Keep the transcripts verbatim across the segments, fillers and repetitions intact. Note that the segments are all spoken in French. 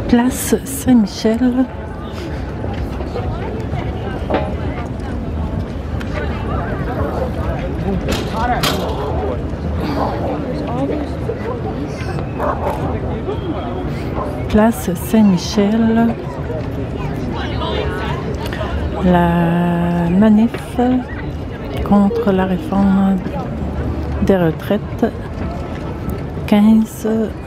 Place Saint-Michel. Place Saint-Michel. La manif contre la réforme des retraites, quinze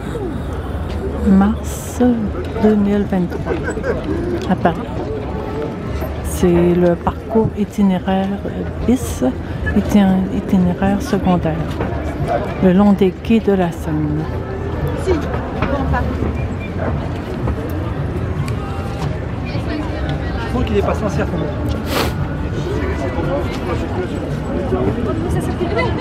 mars deux mille vingt-trois à Paris. C'est le parcours itinéraire bis, itinéraire secondaire, le long des quais de la Seine. Si, bon, pas. Je crois qu'il est pas sincère quand même. Ça s'appelle bien.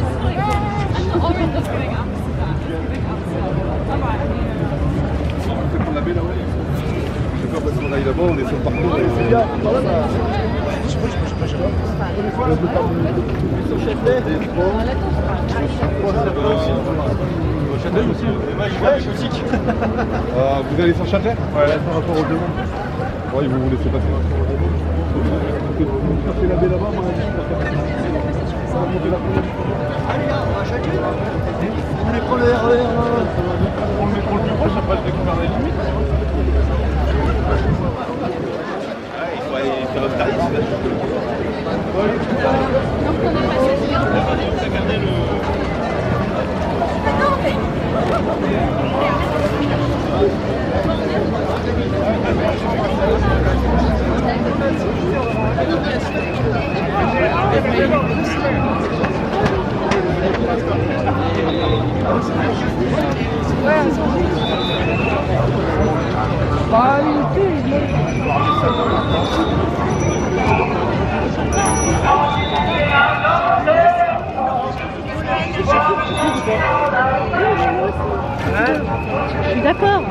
On l'avait là, ouais. Je sais pas parce qu'on aille là-bas, on est sur le parcours. C'est bien. Je sais pas, je sais pas, je sais pas. Sur Châtelet. Châtelet aussi. Ouais, je suis aussi. Vous allez sur Châtelet? Ouais, là, par rapport aux deux. Ouais, ils vont vous laisser passer. Vous cherchez la baie là-bas, moi, je suis pas capable. Ça va monter la première. Allez, gars, on va Châtelet. Vous voulez prendre le R E R là? On le métro le plus proche, après je découvre les limites. Il faut aller faire un tarif. Je suis d'accord.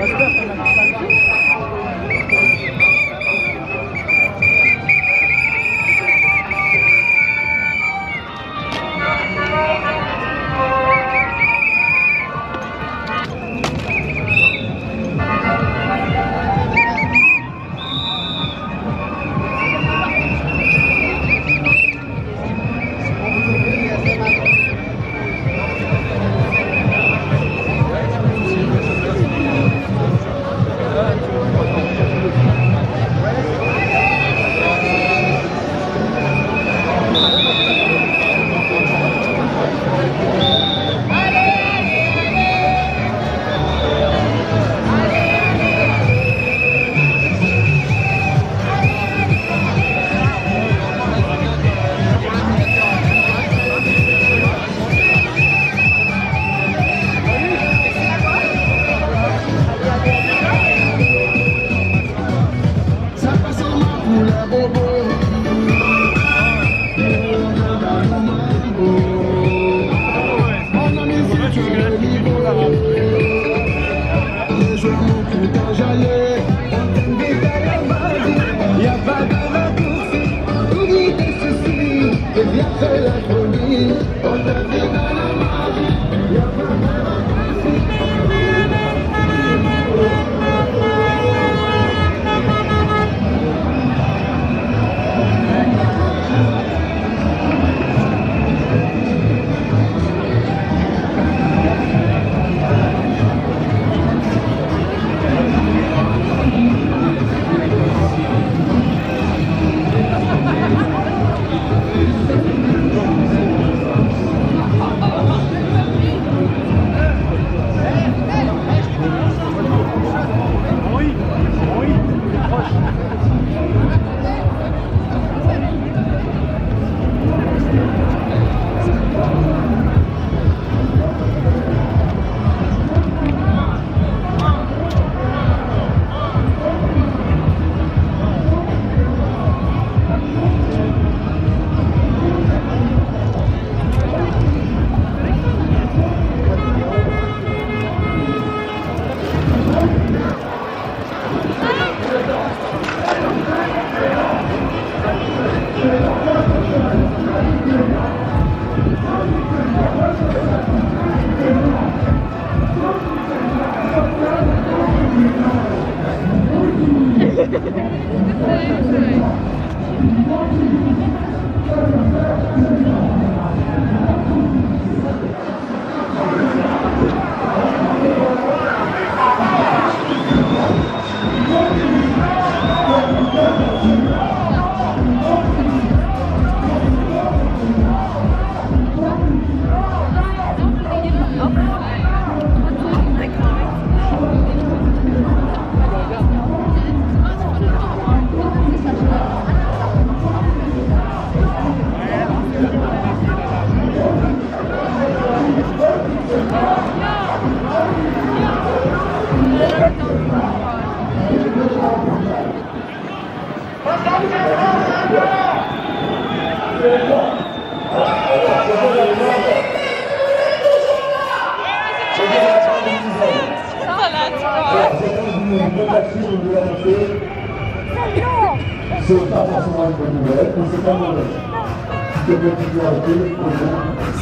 C'est pas forcément une bonne nouvelle, mais c'est pas mauvais. Tu peux continuer à rester au fond.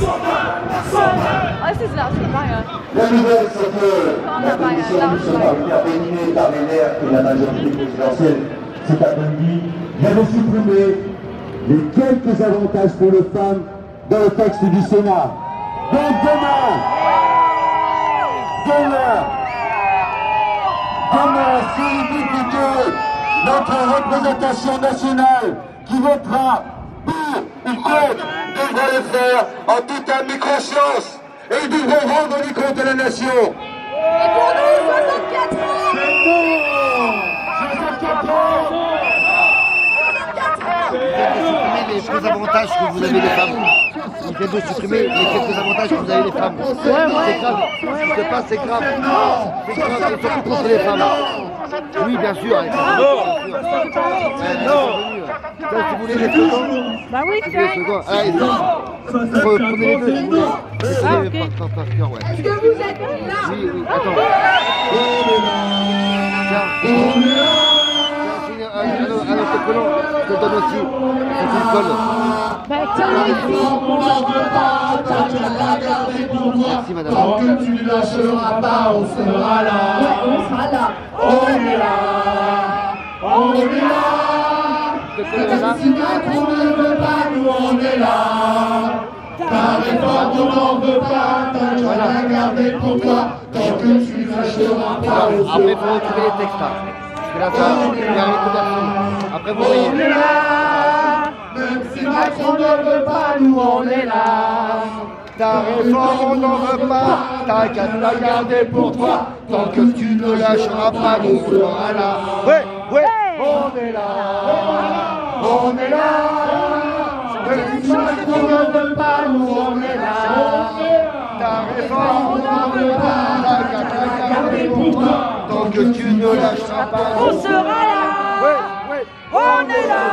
Ah, c'est là, c'est pas rien. La nouvelle, c'est que la commission Michel Barnier a dominée par les maires et la majorité présidentielle cet après-midi vient de supprimer les quelques avantages pour les femmes dans le texte du Sénat. Donc demain, demain, demain, s'il dit que notre représentation nationale qui votera pour ou contre devra le faire en toute âme et conscience. Et ils devront rendre du compte à la nation. Et pour nous, soixante-quatre ans. C'est bon. soixante-quatre ans. Les quelques avantages que vous avez les femmes. Il vient de supprimer les quelques avantages que vous avez les femmes. Ouais, ouais. C'est grave. Ce qui se passe, c'est grave. C'est grave, et surtout contre les femmes. Oui, bien sûr. Non. Non. Si vous voulez les secondes. Bah oui, Si vous voulez les secondes. Ah, ils sont. Prenez les deux si vous voulez. Ah, ok. Par, par, par cœur, ouais. Est-ce que vous êtes là? Oui, oui, attends. Tiens, tiens, un autre collant, je te le donne aussi. C'est une colle. Bah, tiens, Merci, madame. Tant que tu ne lâcheras pas, on sera là. On sera là. On est là. On est là. Si Macron ne veut pas, nous on est là. Ta réforme, on n'en veut pas. T'as qu'à la garder pour toi. Tant que tu ne lâcheras pas, on sera là. Après, il faut retrouver les textes là. Parce que là, ça, il y a une couverture. Après, vous voyez. On est là. Même si Macron ne veut pas, nous on est là. Ta réforme, on n'en veut pas. T'as qu'à la garder pour toi. Tant que tu ne lâcheras pas, nous on sera là. Ouais, ouais. On est là. On est là. Même si Macron ne veut pas, nous on est là. Ta réforme, on n'en veut pas. T'as qu'à la garder pour toi. Tant que tu ne lâcheras pas, on sera là. Ouais, ouais. On est là.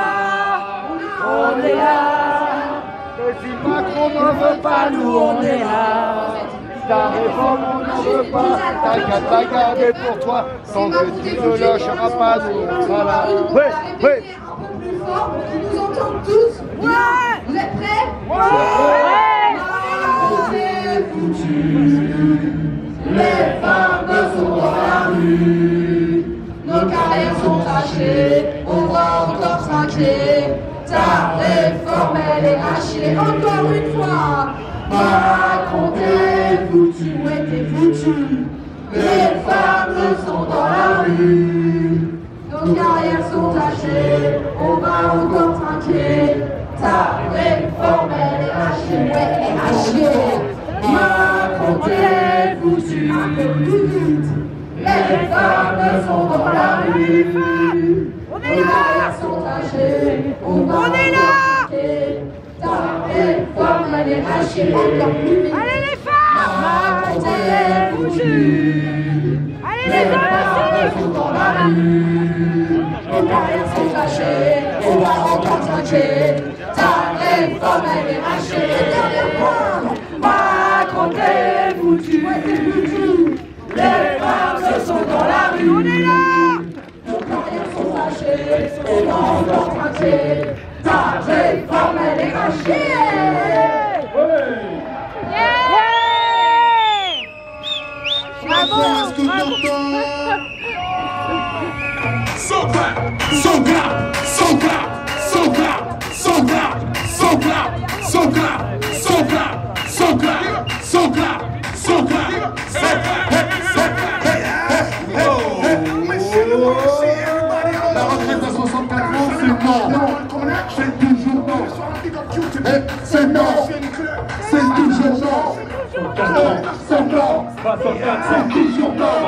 On est là. Et si Macron n'en veut pas, nous on est là. Ta réforme, on n'en veut pas. T'as qu'à la garder pour toi. Tant que tu ne lâcheras pas, nous on sera là. Ouais, ouais. Un peu plus fort pour qu'ils nous entendent tous. Ouais. Vous êtes prêts? Ouais. C'est foutu. Les femmes sont dans la rue. Nos carrières sont tachées. On va encore trinquer. Ta réforme, elle est hachée. Encore une fois. Macron, t'es foutu. Ouais, t'es foutu. Les femmes sont dans la rue. Nos carrières sont tachées. On va encore trinquer. Ta réforme, elle est hachée. Ouais, elle est hachée. Macron, t'es foutu. Un peu plus vite. Les femmes sont dans la rue. Nos carrières sont tachées. On va encore trinquer. Ta réforme, elle est hachée. Encore plus vite. Allez les femmes. Macron, t'es foutu. Allez Les les hommes femmes sont dans la rue. Nos carrières sont tachées. On va encore trinquer. Ta réforme, elle est hachée. Et dernière fois. Macron, t'es foutu. Ouais, t'es foutu. Les femmes sont dans la rue. On est là. Nos carrières sont tachées. On va encore trinquer. Ta réforme, elle est hachée. Bravo. Est-ce que t'entends? So clap. son clap, son clap, son clap, son clap, son clap, son clap, son clap, son clap, son clap, son clap. La retraite à soixante-quatre ans, c'est non. C'est toujours non. C'est non. C'est toujours non. C'est non. C'est toujours non.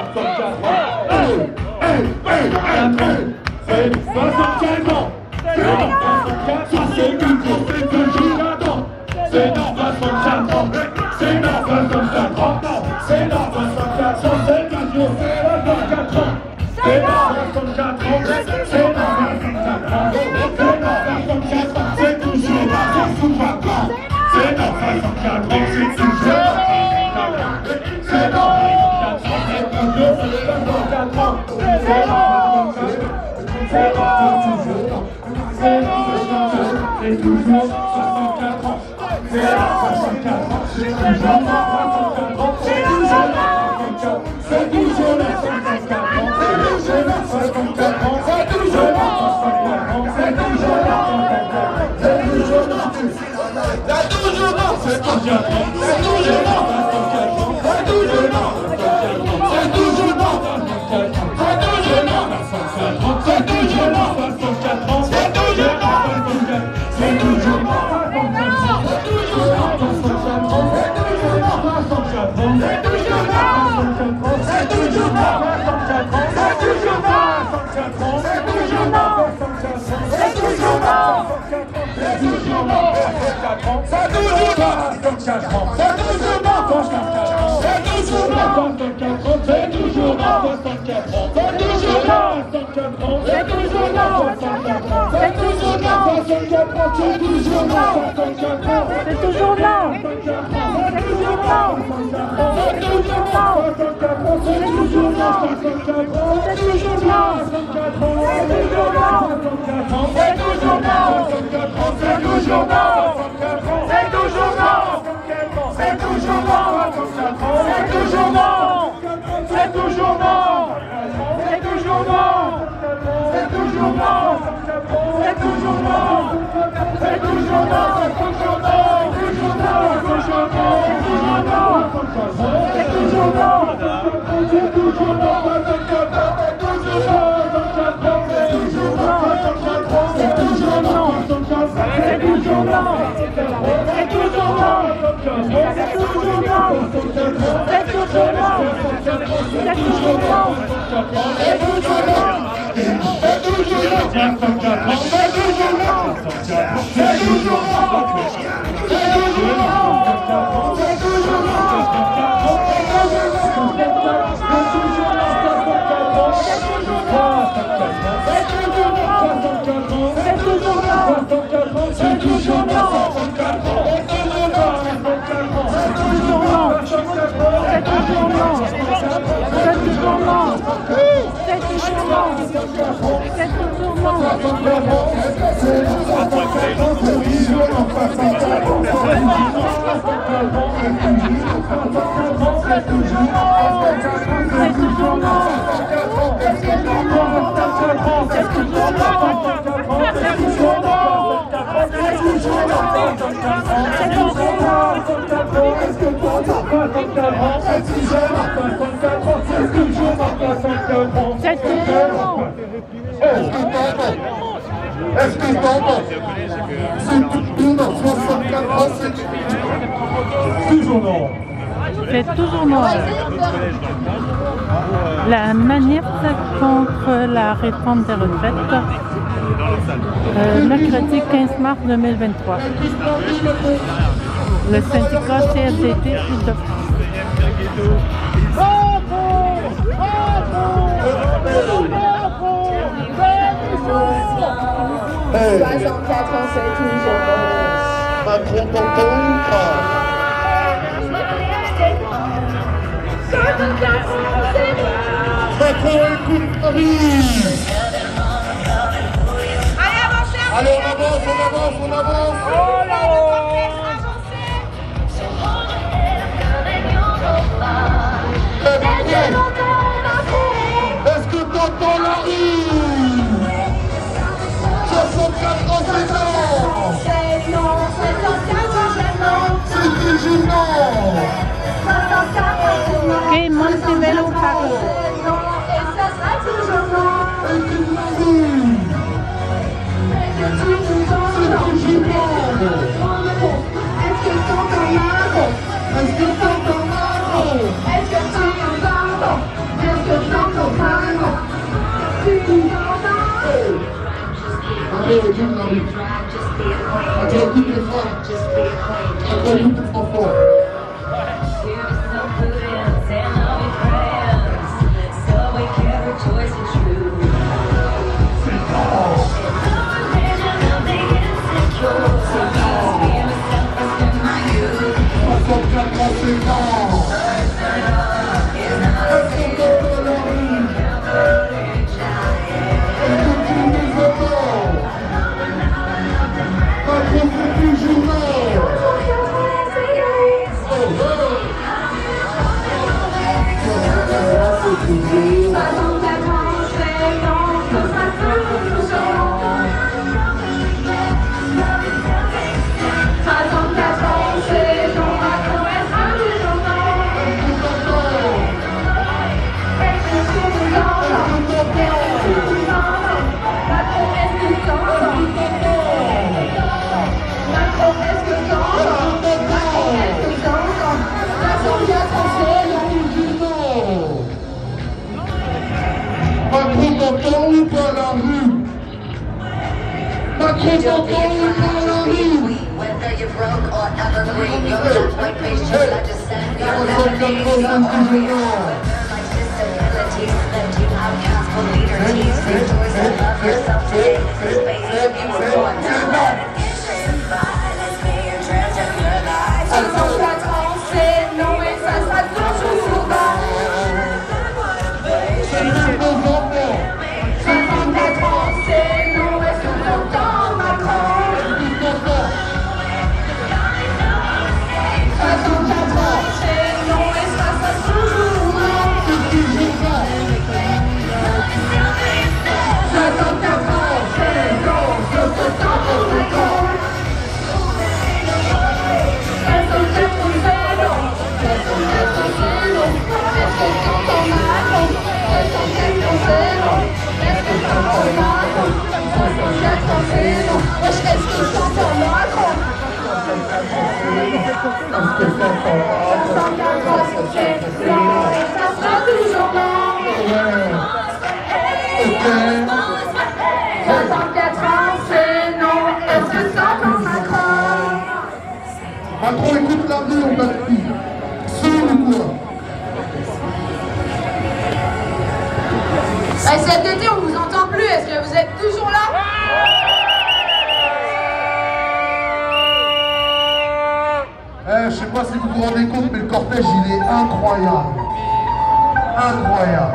Hey, hey, hey, hey. C'est soixante-quinze ans. C'est non. soixante-quinze ans, c'est toujours là-dedans. C'est non, soixante-quatre ans. C'est non, soixante-quatre ans. C'est non, soixante-quatre ans. C'est toujours soixante-quatre ans. C'est non, soixante-quatre ans. C'est non, soixante-quatre ans. C'est non, soixante-quatre ans. C'est toujours là, c'est soixante-quatre ans. C'est non, soixante-quatre ans. C'est toujours là. C'est non, soixante-quatre ans. C'est non. C'est non, toujours, c'est non, c'est toujours soixante-quatre ans. C'est non, soixante-quatre ans, c'est toujours soixante-quatre ans. C'est toujours soixante-quatre ans, c'est toujours soixante-quatre ans. C'est toujours soixante-quatre ans, c'est toujours soixante-quatre ans. C'est toujours soixante-quatre ans, c'est toujours c'est toujours non, c'est soixante-quatre ans. C'est toujours non, soixante-quatre ans. C'est toujours non, c'est toujours non, soixante-quatre ans. C'est toujours non, soixante-quatre ans. C'est toujours non, soixante-quatre ans. C'est toujours non, soixante-quatre ans. C'est toujours non, c'est toujours non, soixante-quatre ans. C'est toujours non, soixante-quatre ans. C'est toujours non, c'est toujours non, soixante-quatre ans. C'est toujours non, soixante-quatre ans. C'est toujours non, c'est toujours non, c'est toujours non, soixante-quatre ans. C'est toujours non, soixante-quatre ans. C'est toujours non, soixante-quatre ans. C'est toujours non, soixante-quatre ans. C'est toujours non, soixante-quatre ans. C'est toujours non, soixante-quatre ans. C'est toujours non, soixante-quatre ans. C'est toujours non, soixante-quatre ans. C'est toujours non, soixante-quatre ans. C'est toujours non, soixante-quatre ans. C'est toujours non, soixante-quatre ans. C'est toujours non, soixante-quatre ans. C'est toujours non, soixante-quatre ans. C'est toujours non, soixante-quatre ans. C'est toujours non, soixante-quatre ans. C'est toujours non, soixante-quatre ans. C'est toujours non, soixante-quatre ans. C'est toujours non, c'est toujours non, soixante-quatre ans. C'est toujours non, c'est toujours non, c'est toujours non, c'est toujours non, c'est toujours non, c'est toujours non, c'est toujours non, toujours non, toujours non, toujours non, c'est toujours non, c'est toujours non, soixante-quatre ans, c'est toujours non, soixante-quatre ans, c'est toujours non, soixante-quatre ans, c'est toujours non, soixante-quatre ans, c'est toujours non, c'est toujours non, c'est toujours non, c'est toujours non, c'est toujours non, c'est toujours non, c'est toujours non, c'est toujours non, c'est toujours non, c'est toujours non, c'est toujours non, est-ce que t'entends? C'est toujours non, soixante-quatre ans, c'est toujours non. C'est toujours noir. La manif contre la réforme des retraites, euh, mercredi quinze mars deux mille vingt-trois. Le syndicat C F D T Île-de-France. soixante-quatre ans, c'est toujours Macron, t'entends ou pas? Macron, écoute Paris. Allez, on avance, on avance, on avance. Oh là là. Est-ce que t'entends la rue? Ok, Montevélo Paris. Et ça sera toujours non. Est-ce que tu Est-ce que t'entends Marco? Est-ce que t'entends Marco? Est-ce que t'entends Marco? Est-ce que t'entends Marco? Tu m'entends? Allez, au Dieu de la rue. Attends, toutes les femmes. Attends, toutes les enfants. Whether you're broke or evergreen, your top white face just like the sand. Your melodies, your own like disabilities left you outcast for leader tease. Take choice and love yourself today. This is space you were born. Now let it get by. Let's be your treasure for life. soixante-quatre ans, c'est non et ça sera toujours souvent. soixante-quatre ans, c'est non et ce longtemps Macron. soixante-quatre ans, c'est non et ça sera toujours non. soixante-quatre ans, c'est non, ce longtemps Macron. Macron, écoute l'avenir, on va le dire. Seul ou quoi? Bah, cet été, on vous entend plus. Est-ce que vous êtes toujours là? Eh, je sais pas si vous vous rendez compte, mais le cortège, il est incroyable. Incroyable.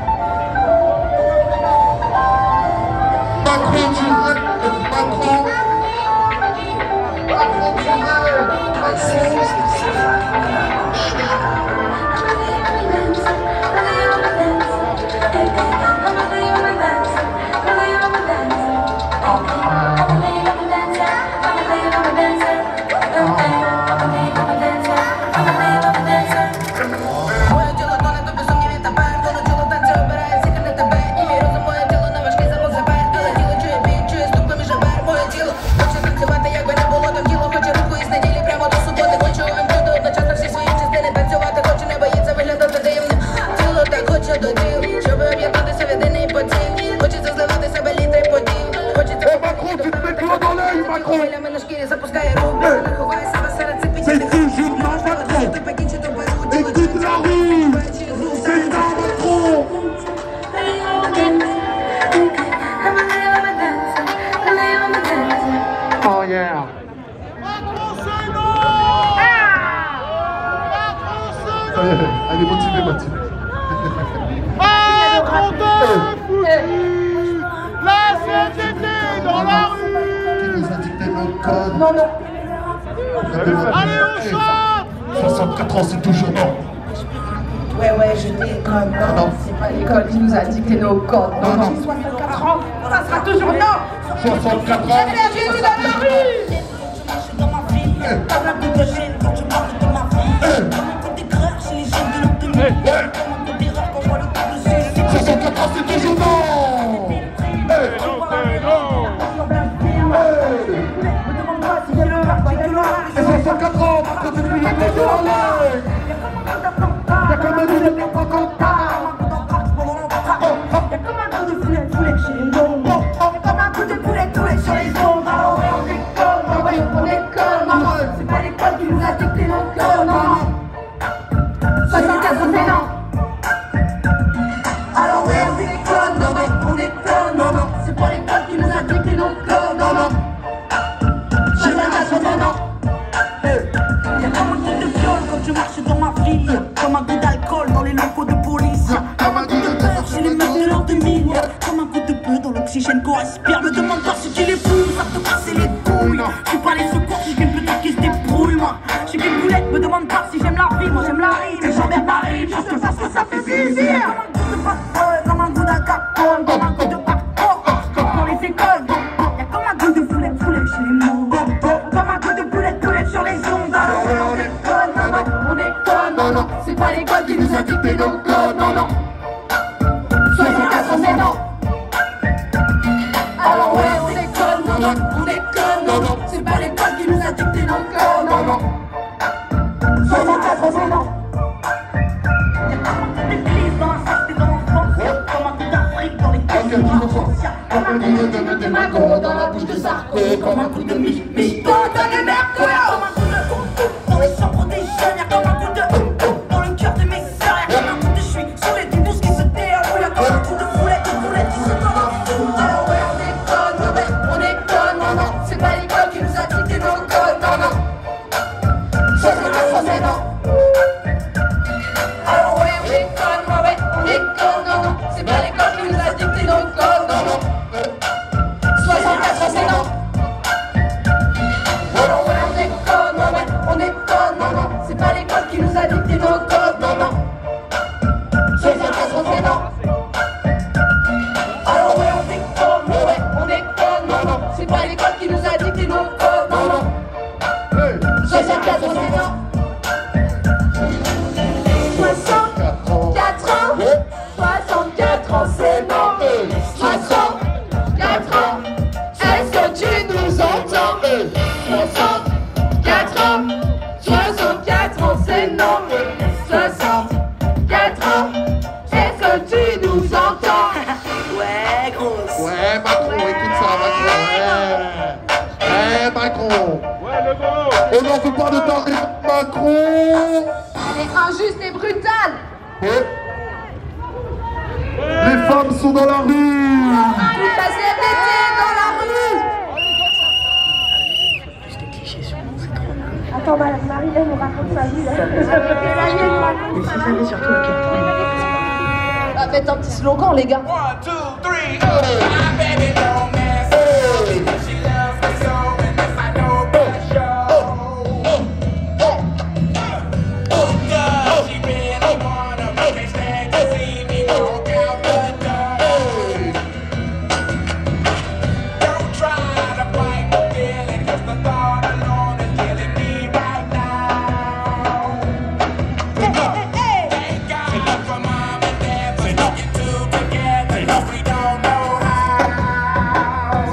Macron, tu rêves. Macron. Macron, tu rêves. C'est toujours dans Macron. Écoute la rue. C'est dans Macron. Oh yeah. Elle est motivée, motivée. Macron de foutu. La C G T dans la rue. Qui nous a dicté notre code? Non, non. Allez, on chante. soixante-quatre ans, c'est toujours non. Ouais, ouais, je déconne. Non, c'est pas l'école qui nous a dicté nos codes. Non, non. soixante-quatre ans, ça sera toujours non. soixante-quatre ans. J'ai dit dans la rue. Quand tu parles de ma vie, quand tu parles de ma vie, quand tu décrèves, c'est les jeunes de notre soixante-quatre ans, c'est toujours non. Et soixante-quatre ans, par contre, c'est plus les deux sur la ligne. Y'a comme un deux de pas qu'on parle. Y'a comme un coup de poulet, poulet chez les mômes. Y'a comme un coup de poulet, poulet sur les ondes. Alors ouais, on déconne, non, ouais, on déconne, non, non. C'est pas l'école qui nous a dicté nos codes, non, non. soixante-quatre, c'est non. Alors ouais, on déconne, non, ouais, on déconne, non, non. C'est pas l'école qui nous a dicté nos codes, non, non. soixante-quatre, c'est non. Y'a comme un coup de viol quand je marche dans ma ville. Comme un coup d'alcool dans les locaux de police. Comme un coup de peur chez les mecs de l'an deux mille. Comme un coup de peu dans l'oxygène qu'on respire. Me demande pas ce qu'il est fou, ça te casser les couilles. Je suis pas les secours, je suis qu'une petite qui se débrouille, moi. Je suis qu'une boulette, me demande pas si j'aime la vie. Moi j'aime la rime, et j'emmerde ma rime. Juste parce que ça fait plaisir. Comme un coup de bad boy, comme un coup de capone, comme un coup de hardcore dans les écoles. Y'a comme un coup de poulet, poulet chez les mots. Comme un coup de poulet, poulet sur les ondes. Alors ouais, on déconne, non, non, on déconne, non, non. C'est pas l'école qui nous a dicté nos codes, non, non. soixante-quatre, c'est non. Alors ouais, on déconne, non, non, on déconne, non, non. C'est pas l'école qui nous a dicté nos codes, non, non. soixante-quatre, c'est non. Y'a comme un coup d'église dans la société dans l'enfance. Comme un coup d'Afrique dans les caisses de France. Comme un coup de de de Macron dans la bouche de Sarko. Comme un coup de mich, mich, dans les mercos. Comme un coup de coucou dans les chambres des jeunes. Y'a comme un coup de dans le cœur de mes sœurs. Y'a comme un coup de je suis sur les douze qui se déroulent. Y'a comme un coup de poulet, de poulet qui se part en fou. Alors ouais, on déconne, non, ouais, on déconne, non, non. C'est pas l'école qui nous a dicté nos codes, non, non. soixante-quatre, c'est non. Alors ouais, on déconne, non, ouais, on déconne, non, non. C'est pas l'école qui nous a dicté nos codes, non, non. soixante-quatre, c'est non. Alors ouais, on déconne, non, ouais, on déconne, non, non. C'est pas l'école qui nous a dicté nos codes, non, non. soixante-quatre, c'est non. Alors ouais, on déconne, non, ouais, on déconne, non, non. C'est pas l'école qui nous a dicté nos codes, non, non. soixante-quatre, c'est non. soixante-quatre ans, soixante-quatre ans, c'est non. soixante-quatre ans, est-ce que tu nous entends? soixante-quatre ans, soixante-quatre ans, c'est non. soixante-quatre ans, est-ce que tu nous entends? Ouais, grosse. Ouais, Macron, écoute ça, Macron. Ouais, ouais Macron. Ouais, le beau. On n'en veut pas de tarif, Macron. Elle est injuste et brutale. Ouais. Les femmes sont dans la rue. Toute la C F D T dans la rue. Attends, Marie-Hélène nous raconte sa vie. Et si jamais surtout à quel point Ah, faites un petit slogan, les gars. One, two, three, oh, my baby don't mess with me because she loves me so, and if I know for sure. Does she really wanna me? Can't stand to see me walk out the door. Don't try to fight the feeling, 'cause the thought alone is killing me right now. Thank God for mom and dad for sticking two together, 'cause we don't know how.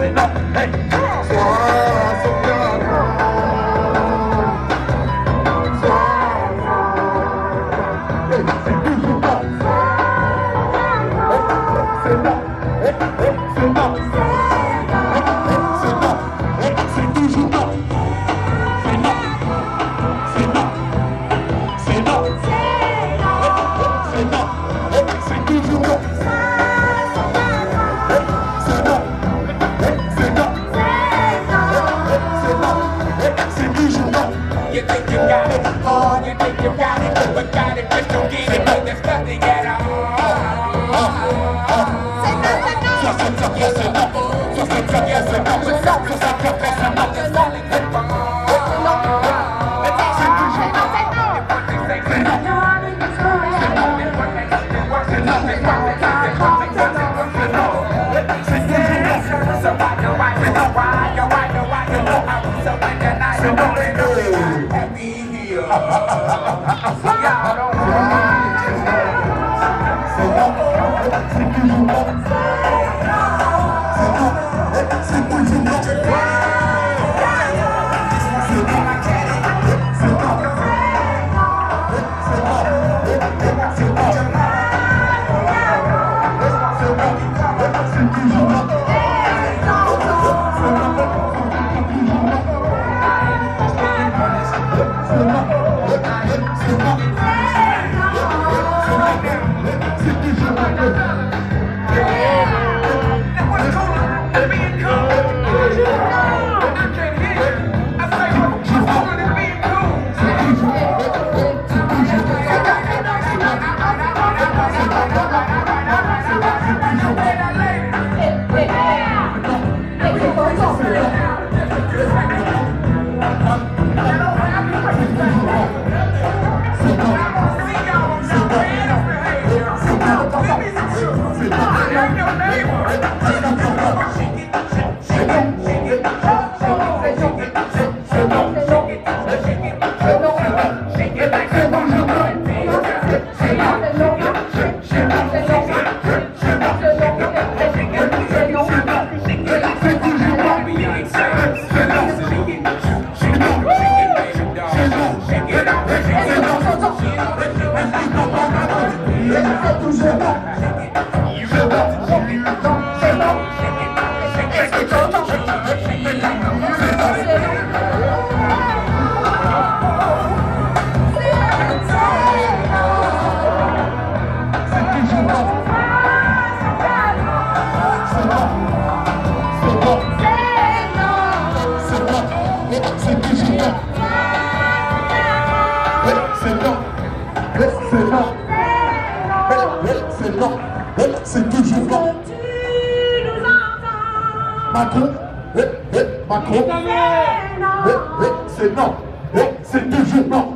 You think you got it, oh, you think you got it, but got it, just don't get it, but there's nothing at all. Yes, and no, yes, and no, yes, and no, but stop, stop, stop, stop, stop, stop, just falling in love. So why, no, why, no, why, no, why, no, why, no, I was so in the night, so don't let me here. Y'all don't want C'est toujours non. Macron, eh, eh, Macron, eh, eh, c'est non. Eh, c'est toujours non.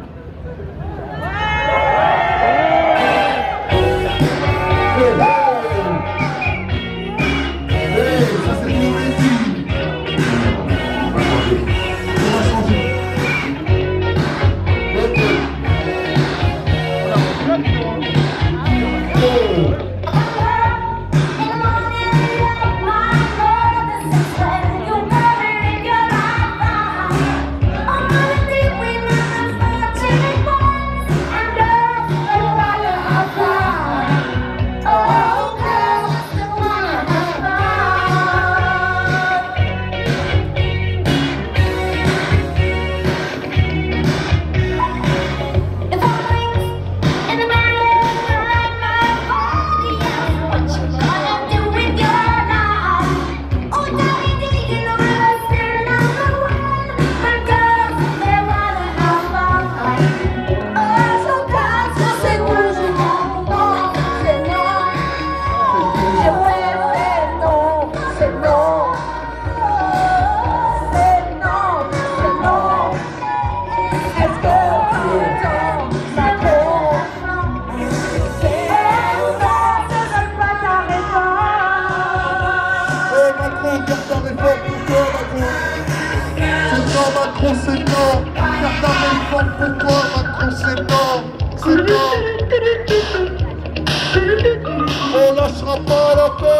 Macron c'est non, garde la réforme pour toi, Macron c'est non, c'est non. On lâchera pas la paix.